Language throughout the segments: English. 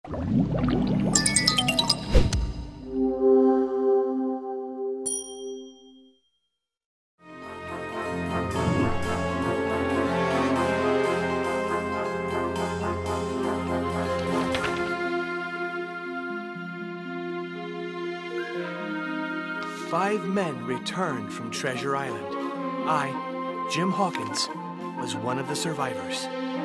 Five men returned from Treasure Island. I, Jim Hawkins, was one of the survivors.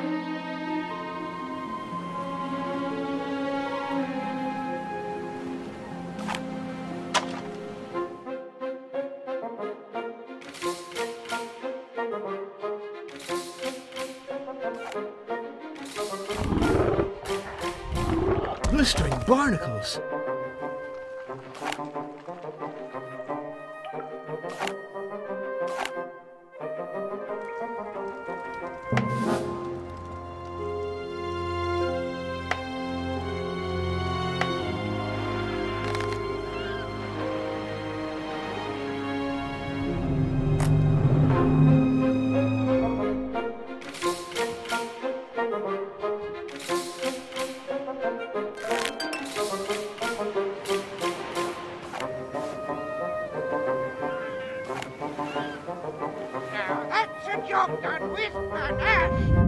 Blistering barnacles! Now that's a job done with panache.